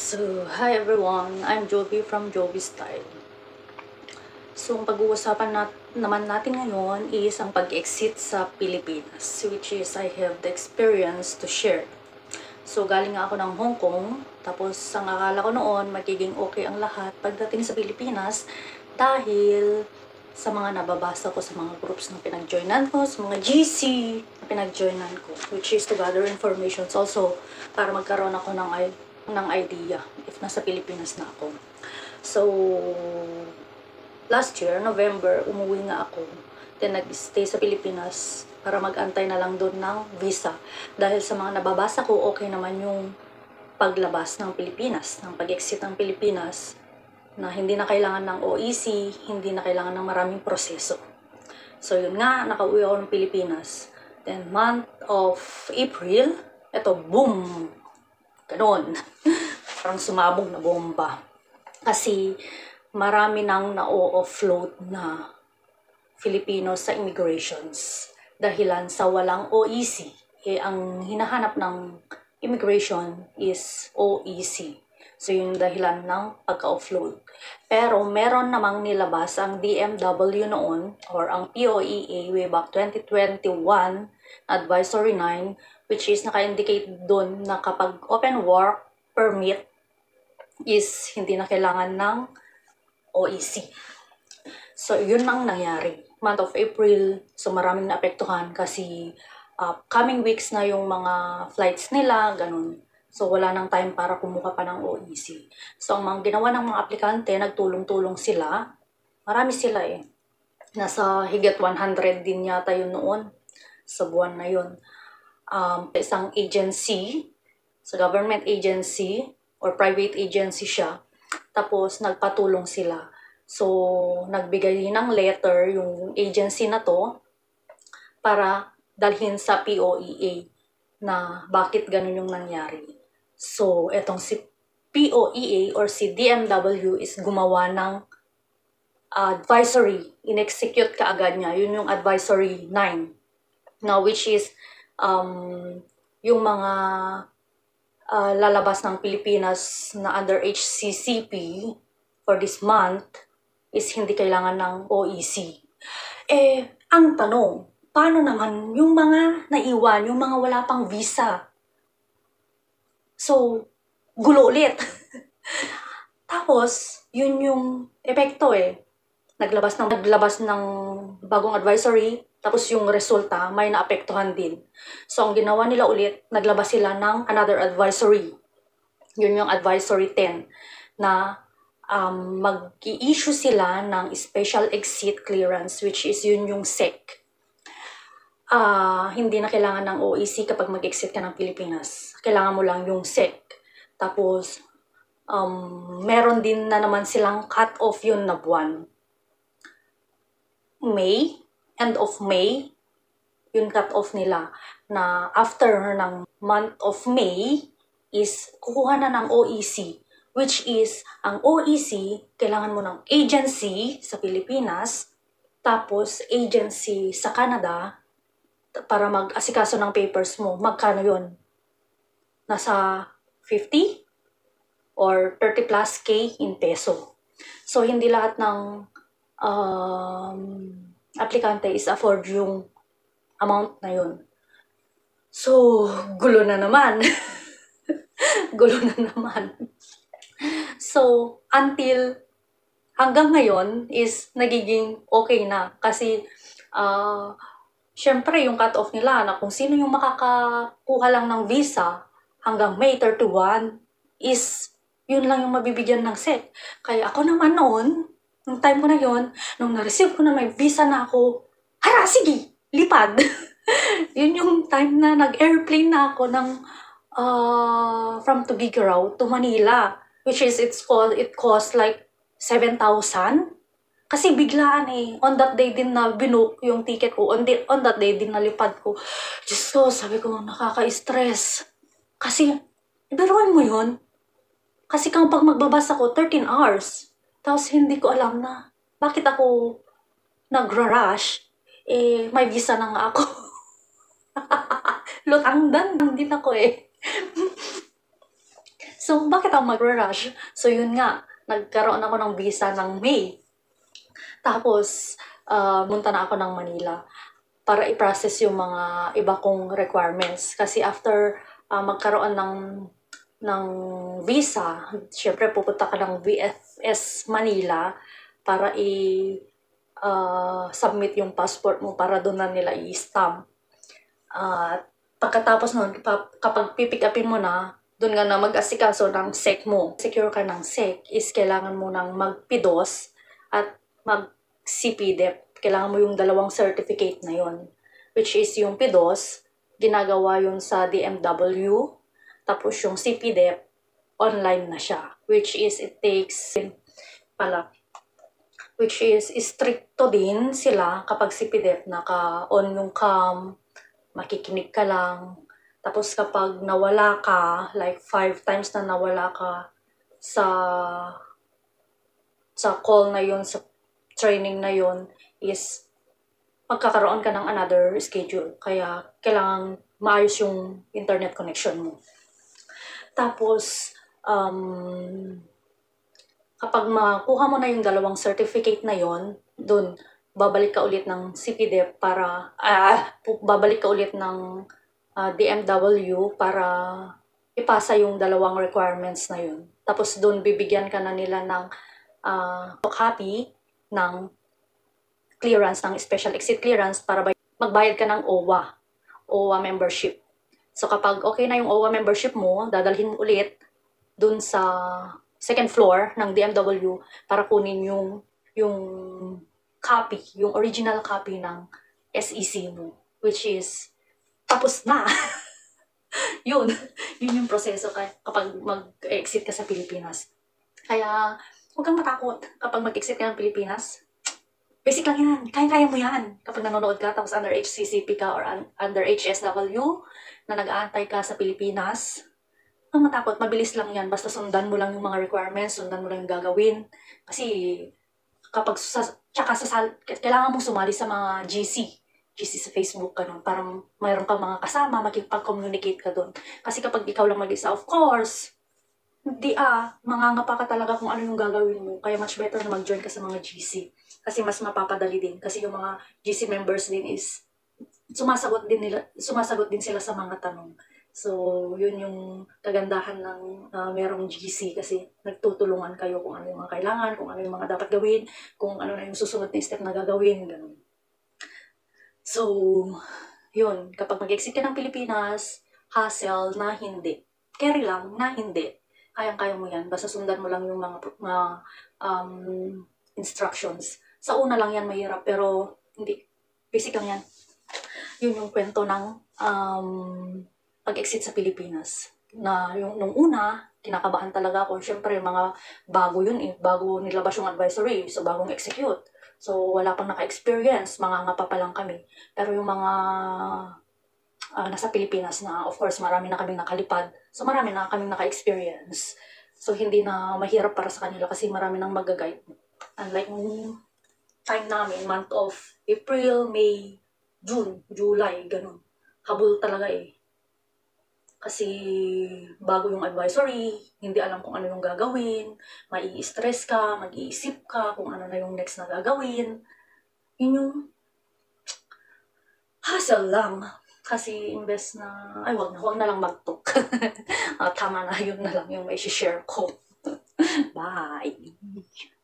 So, hi everyone, I'm Jovi from Jovi Style. So, ang pag-uusapan naman natin ngayon is ang pag-exit sa Pilipinas, which is I have the experience to share. So, galing nga ako ng Hong Kong, tapos ang akala ko noon magiging okay ang lahat pagdating sa Pilipinas dahil sa mga nababasa ko sa mga groups na pinag-joinan ko, sa mga GC na pinag-joinan ko, which is to gather information also para magkaroon ako ng idea if nasa Pilipinas na ako. So, last year, November, umuwi nga ako. Then, nag-stay sa Pilipinas para mag-antay na lang doon ng visa. Dahil sa mga nababasa ko, okay naman yung paglabas ng Pilipinas, ng pag-exit ng Pilipinas, na hindi na kailangan ng OEC, hindi na kailangan ng maraming proseso. So, yun nga, nakauwi ako ng Pilipinas. Then, month of April, eto, boom! Ganon. Parang sumabog na bomba. Kasi, marami nang na-offload na Filipinos sa immigrations. Dahilan sa walang OEC. Ang hinahanap ng immigration is OEC. So, yung dahilan ng pagka-offload. Pero, meron namang nilabas ang DMW noon, or ang POEA way back 2021, Advisory 9, which is naka-indicate doon na kapag open work permit is hindi na kailangan ng OEC. So, yun ang nangyari. Month of April, so maraming naapektuhan kasi coming weeks na yung mga flights nila, ganun. So, wala nang time para kumuha pa ng OEC. So, ang mga ginawa ng mga aplikante, nagtulong-tulong sila. Marami sila eh. Nasa higit 100 din yata yun noon sa buwan na yun. Isang agency, sa government agency or private agency siya. Tapos, nagpatulong sila. So, nagbigay ng letter yung agency na to para dalhin sa POEA na bakit ganun yung nangyari. So, etong si POEA or si DMW is gumawa ng advisory. In-execute kaagad niya. Yun yung advisory 9. Now, which is yung mga lalabas ng Pilipinas na under HCCP for this month is hindi kailangan ng OEC. Ang tanong, paano naman yung mga naiwan, yung mga wala pang visa? So, gulo ulit. Tapos, yun yung epekto eh. Naglabas ng bagong advisory, tapos yung resulta, may naapektuhan din. So, ang ginawa nila ulit, naglabas sila ng another advisory. Yun yung advisory 10, na mag-i-issue sila ng special exit clearance, which is yun yung SEC. Hindi na kailangan ng OEC kapag mag-exit ka ng Pilipinas. Kailangan mo lang yung SEC. Tapos, meron din na naman silang cut-off yun na buwan. End of May, yung cut-off nila na after ng month of May is kukuha na ng OEC, which is ang OEC, kailangan mo ng agency sa Pilipinas, tapos agency sa Canada para mag-asikaso ng papers mo. Magkano yun? Nasa 50 or 30 plus K in peso. So, hindi lahat ng aplikante is afford yung amount na yun. So, gulo na naman. Gulo na naman. So, hanggang ngayon is nagiging okay na. Kasi, syempre yung cut-off nila na kung sino yung makakakuha lang ng visa hanggang May 31 is yun lang yung mabibigyan ng SEC. Kaya ako naman noon, nung time ko na yun, nung na-receive ko na may visa na ako, sige, lipad. Yun yung time na nag-airplane na ako ng from Tuguegarao to Manila, which is it cost like 7,000. Kasi biglaan eh. On that day din na binook yung ticket ko. On that day din nalipad ko. Diyos ko, sabi ko, nakaka-stress. Kasi, biruan mo yun. Kasi kapag magbabas ako, 13 hours. Tapos hindi ko alam na bakit ako nagra-rush. May visa na nga ako. Lutangdan din ako eh. So, bakit ako mag-rush? So, yun nga, nagkaroon ako ng visa ng May. Tapos, munta na ako ng Manila para i-process yung mga iba kong requirements. Kasi after magkaroon ng visa, syempre pupunta ka ng VFS Manila para submit yung passport mo para doon na nila i-stamp. At pagkatapos nun, kapag pipick upin mo na, doon nga na mag-asikaso ng SEC mo. Secure ka ng SEC is kailangan mo nang mag-PIDOS at mag-CPDEP. Kailangan mo yung dalawang certificate na yon, which is yung PIDOS, ginagawa yun sa DMW, tapos yung CPDEP, online na siya, which is it takes which is stricto din sila kapag CPDEP, naka-on yung cam, makikinig ka lang. Tapos kapag nawala ka, like 5 times na nawala ka sa call na yun, sa training na yun, is magkakaroon ka ng another schedule. Kaya kailangan maayos yung internet connection mo. Tapos, kapag makuha mo na yung dalawang certificate na yon, dun babalik ka ulit ng CPDEP para babalik ka ulit ng DMW para ipasa yung dalawang requirements na yun. Tapos dun bibigyan ka na nila ng copy ng clearance, ng special exit clearance para magbayad ka ng OWA membership. So kapag okay na yung OWA membership mo, dadalhin mo ulit dun sa second floor ng DMW para kunin yung copy, yung original copy ng SEC mo, which is tapos na. yun yung proseso kapag mag-exit ka sa Pilipinas. Kaya huwag kang matakot kapag mag-exit ka ng Pilipinas. Basic lang yan. Kaya-kaya mo yan. Kapag nanonood ka, tapos under HCCP ka or under HSW, na nag-aantay ka sa Pilipinas, huwag matakot. Mabilis lang yan. Basta sundan mo lang yung mga requirements, sundan mo lang yung gagawin. Kasi kapag kailangan mong sumali sa mga GC sa Facebook, ganun, para mayroon kang mga kasama, makipag-communicate ka doon. Kasi kapag ikaw lang mag-isa, of course, mangangapa ka talaga kung ano yung gagawin mo. Kaya much better na mag-join ka sa mga GC. Kasi mas mapapadali din. Kasi yung mga GC members din is sumasagot din sila sa mga tanong. So, yun yung kagandahan ng merong GC kasi nagtutulungan kayo kung ano yung mga kailangan, kung ano yung mga dapat gawin, kung ano na yung susunod na step na gagawin, ganun. So, yun. Kapag mag-exit ka ng Pilipinas, hassle na hindi. Carry lang na hindi. Kayang-kaya mo yan. Basta sundan mo lang yung mga instructions. Sa una lang yan mahirap, pero hindi. Basic lang yan. Yun yung kwento ng pag-exit sa Pilipinas. Na nung una, kinakabahan talaga ako. Siyempre, mga bago yun eh. Bago nilabas yung advisory. So, bagong execute. So, wala pang naka-experience. Mangangapa pa lang kami. Pero yung mga nasa Pilipinas na, of course, marami na kaming nakalipad. So, marami na kaming naka-experience. So, hindi na mahirap para sa kanila kasi marami nang mag-guide. Unlike nung time namin, month of April, May, June, July, ganun. Habol talaga eh. Kasi bago yung advisory, hindi alam kung ano yung gagawin, mai-stress ka, mag-iisip ka kung ano na yung next na gagawin. Yun yung hassle lang. Kasi imbes na, wag na lang mag-talk. Tama na, yun na lang yung may share ko. Bye!